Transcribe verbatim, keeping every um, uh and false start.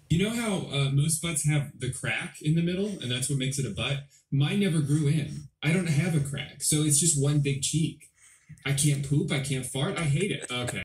You know how uh, most butts have the crack in the middle, and that's what makes it a butt? Mine never grew in. I don't have a crack, so it's just one big cheek. I can't poop. I can't fart. I hate it. Okay.